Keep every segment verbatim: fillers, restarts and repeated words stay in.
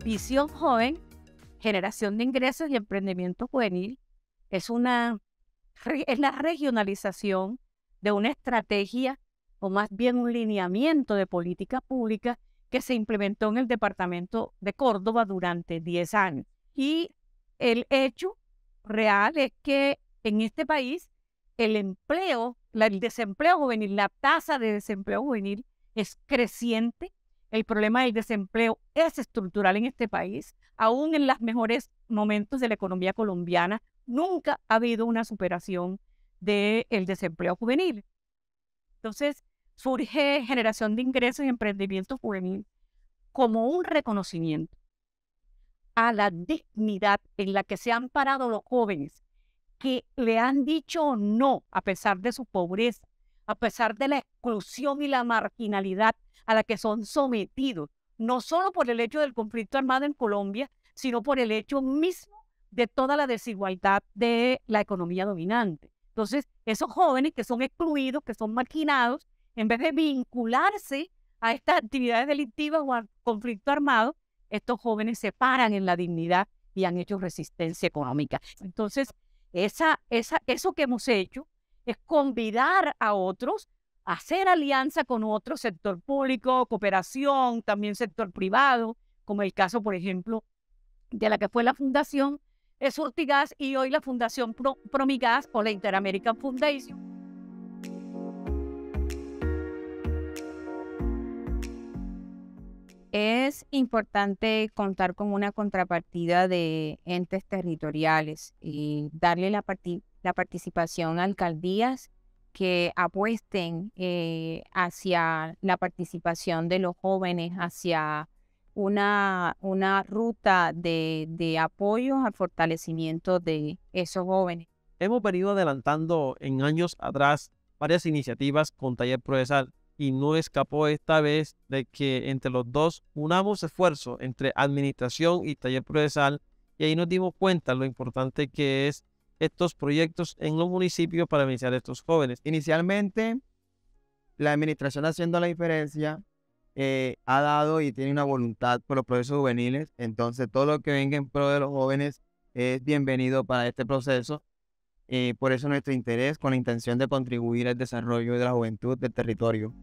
Visión Joven, Generación de Ingresos y Emprendimiento Juvenil es, una, es la regionalización de una estrategia, o más bien un lineamiento de política pública que se implementó en el departamento de Córdoba durante diez años. Y el hecho real es que en este país el empleo, la, el desempleo juvenil, la tasa de desempleo juvenil es creciente. El problema del desempleo es estructural en este país. Aún en los mejores momentos de la economía colombiana, nunca ha habido una superación del desempleo juvenil. Entonces, surge Generación de Ingresos y Emprendimiento Juvenil como un reconocimiento a la dignidad en la que se han parado los jóvenes que le han dicho no a pesar de su pobreza, a pesar de la exclusión y la marginalidad a la que son sometidos, no solo por el hecho del conflicto armado en Colombia, sino por el hecho mismo de toda la desigualdad de la economía dominante. Entonces, esos jóvenes que son excluidos, que son marginados, en vez de vincularse a estas actividades delictivas o al conflicto armado, estos jóvenes se paran en la dignidad y han hecho resistencia económica. Entonces, esa, esa, eso que hemos hecho es convidar a otros a hacer alianza con otro sector público, cooperación, también sector privado, como el caso, por ejemplo, de la que fue la Fundación Surtigas y hoy la Fundación Pro, Promigas o la Interamerican Foundation. Es importante contar con una contrapartida de entes territoriales y darle la, parti la participación a alcaldías que apuesten eh, hacia la participación de los jóvenes, hacia una, una ruta de, de apoyo al fortalecimiento de esos jóvenes. Hemos venido adelantando en años atrás varias iniciativas con Taller Progresar y no escapó esta vez de que entre los dos unamos esfuerzos entre administración y Taller Progresar, y ahí nos dimos cuenta lo importante que es estos proyectos en los municipios para beneficiar a estos jóvenes. Inicialmente, la administración haciendo la diferencia eh, ha dado y tiene una voluntad por los procesos juveniles, entonces todo lo que venga en pro de los jóvenes es bienvenido para este proceso. Eh, por eso nuestro interés con la intención de contribuir al desarrollo de la juventud del territorio.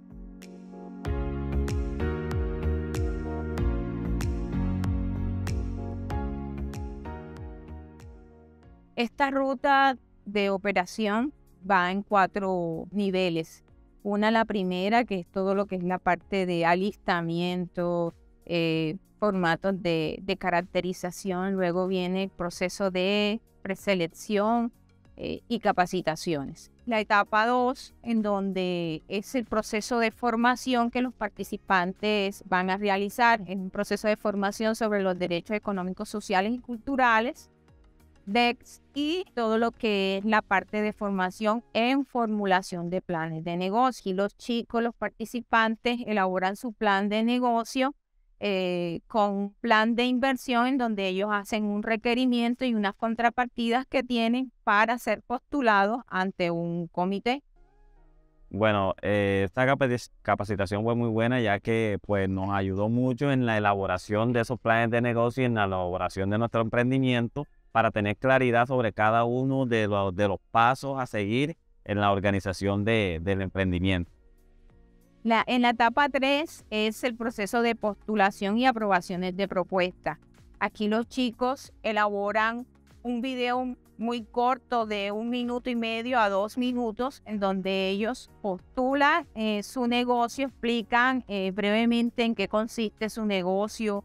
Esta ruta de operación va en cuatro niveles. Una, la primera, que es todo lo que es la parte de alistamiento, eh, formatos de, de caracterización. Luego viene el proceso de preselección eh, y capacitaciones. La etapa dos, en donde es el proceso de formación que los participantes van a realizar. Es un proceso de formación sobre los derechos económicos, sociales y culturales, D E C, y todo lo que es la parte de formación en formulación de planes de negocio. Y los chicos, los participantes, elaboran su plan de negocio eh, con un plan de inversión en donde ellos hacen un requerimiento y unas contrapartidas que tienen para ser postulados ante un comité. Bueno, eh, esta capacitación fue muy buena, ya que pues, nos ayudó mucho en la elaboración de esos planes de negocio y en la elaboración de nuestro emprendimiento, para tener claridad sobre cada uno de los, de los pasos a seguir en la organización de, del emprendimiento. La, en la etapa tres es el proceso de postulación y aprobaciones de propuestas. Aquí los chicos elaboran un video muy corto de un minuto y medio a dos minutos, en donde ellos postulan eh, su negocio, explican eh, brevemente en qué consiste su negocio.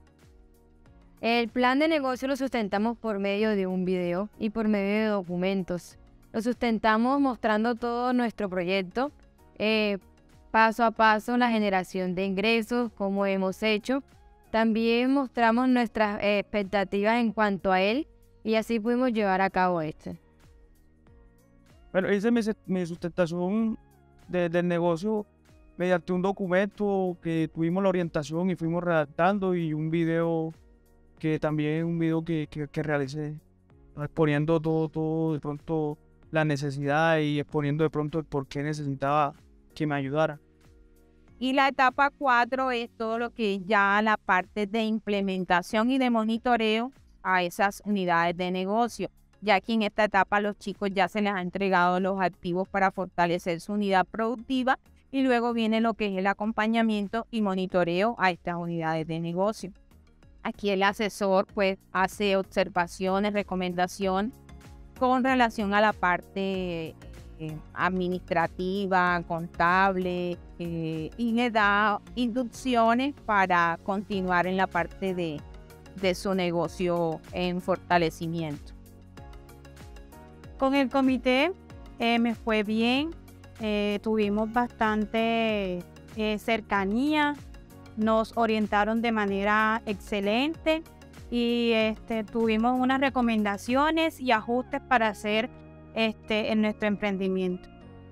El plan de negocio lo sustentamos por medio de un video y por medio de documentos. Lo sustentamos mostrando todo nuestro proyecto, eh, paso a paso, la generación de ingresos, cómo hemos hecho. También mostramos nuestras eh, expectativas en cuanto a él y así pudimos llevar a cabo este. Bueno, hice mi, mi sustentación de, del negocio mediante un documento que tuvimos la orientación y fuimos redactando, y un video que también un video que, que, que realicé, exponiendo todo, todo de pronto la necesidad y exponiendo de pronto el por qué necesitaba que me ayudara. Y la etapa cuatro es todo lo que es ya la parte de implementación y de monitoreo a esas unidades de negocio. Ya que en esta etapa los chicos ya se les ha entregado los activos para fortalecer su unidad productiva y luego viene lo que es el acompañamiento y monitoreo a estas unidades de negocio. Aquí el asesor pues hace observaciones, recomendación con relación a la parte eh, administrativa, contable eh, y le da inducciones para continuar en la parte de, de su negocio en fortalecimiento. Con el comité eh, me fue bien, eh, tuvimos bastante eh, cercanía, nos orientaron de manera excelente y este, tuvimos unas recomendaciones y ajustes para hacer este, en nuestro emprendimiento.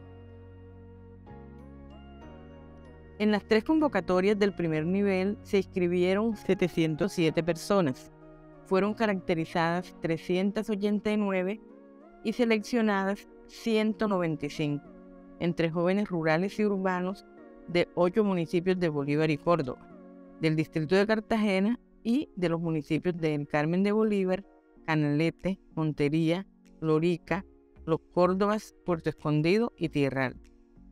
En las tres convocatorias del primer nivel se inscribieron setecientas siete personas. Fueron caracterizadas trescientas ochenta y nueve y seleccionadas ciento noventa y cinco, entre jóvenes rurales y urbanos de ocho municipios de Bolívar y Córdoba, del distrito de Cartagena y de los municipios de El Carmen de Bolívar, Canalete, Montería, Lorica, Los Córdobas, Puerto Escondido y Tierra Alta.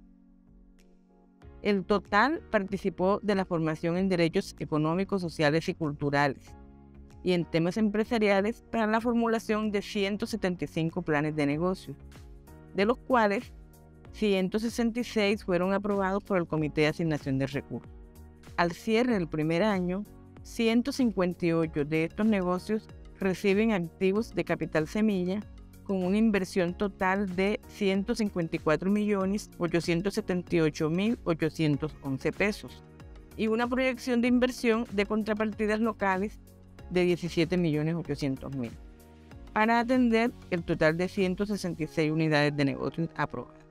El total participó de la formación en derechos económicos, sociales y culturales y en temas empresariales para la formulación de ciento setenta y cinco planes de negocio, de los cuales ciento sesenta y seis fueron aprobados por el Comité de Asignación de Recursos. Al cierre del primer año, ciento cincuenta y ocho de estos negocios reciben activos de capital semilla con una inversión total de ciento cincuenta y cuatro millones ochocientos setenta y ocho mil ochocientos once pesos y una proyección de inversión de contrapartidas locales de diecisiete millones ochocientos mil para atender el total de ciento sesenta y seis unidades de negocios aprobadas.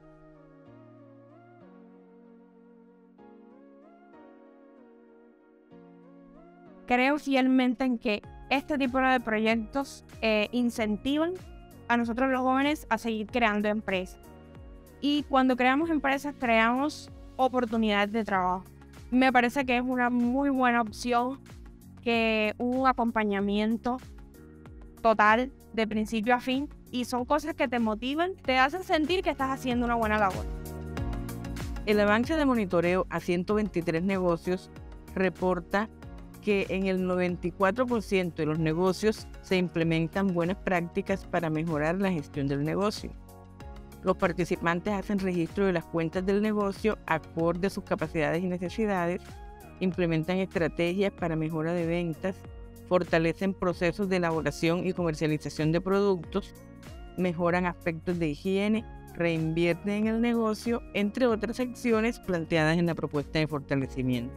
Creo fielmente en que este tipo de proyectos eh, incentivan a nosotros los jóvenes a seguir creando empresas. Y cuando creamos empresas, creamos oportunidades de trabajo. Me parece que es una muy buena opción que un acompañamiento total de principio a fin y son cosas que te motivan, te hacen sentir que estás haciendo una buena labor. El avance de monitoreo a ciento veintitrés negocios reporta que en el noventa y cuatro por ciento de los negocios se implementan buenas prácticas para mejorar la gestión del negocio. Los participantes hacen registro de las cuentas del negocio acorde a sus capacidades y necesidades, implementan estrategias para mejora de ventas, fortalecen procesos de elaboración y comercialización de productos, mejoran aspectos de higiene, reinvierten en el negocio, entre otras acciones planteadas en la propuesta de fortalecimiento.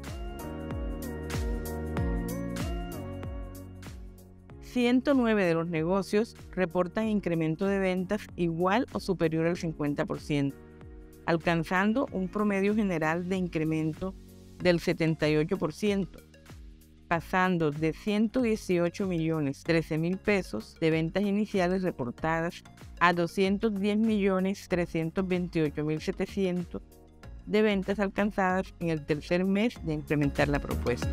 ciento nueve de los negocios reportan incremento de ventas igual o superior al cincuenta por ciento, alcanzando un promedio general de incremento del setenta y ocho por ciento, pasando de ciento dieciocho millones trece mil pesos de ventas iniciales reportadas a doscientos diez millones trescientos veintiocho mil setecientos de ventas alcanzadas en el tercer mes de implementar la propuesta.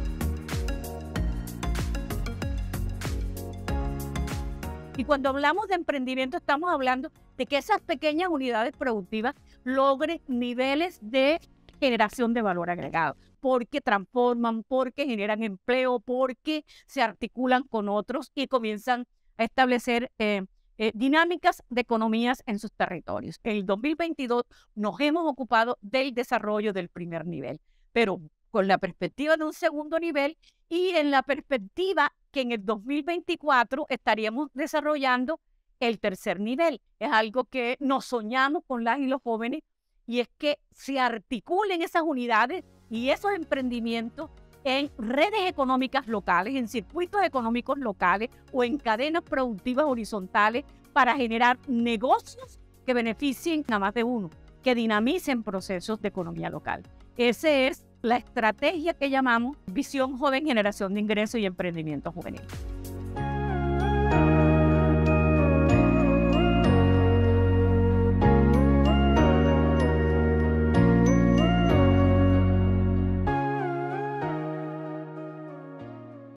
Y cuando hablamos de emprendimiento estamos hablando de que esas pequeñas unidades productivas logren niveles de generación de valor agregado, porque transforman, porque generan empleo, porque se articulan con otros y comienzan a establecer eh, eh, dinámicas de economías en sus territorios. En el dos mil veintidós nos hemos ocupado del desarrollo del primer nivel, pero con la perspectiva de un segundo nivel y en la perspectiva que en el dos mil veinticuatro estaríamos desarrollando el tercer nivel. Es algo que nos soñamos con las y los jóvenes y es que se articulen esas unidades y esos emprendimientos en redes económicas locales, en circuitos económicos locales o en cadenas productivas horizontales para generar negocios que beneficien a más de uno, que dinamicen procesos de economía local. Esa es la estrategia que llamamos Visión Joven, Generación de Ingresos y Emprendimiento Juvenil.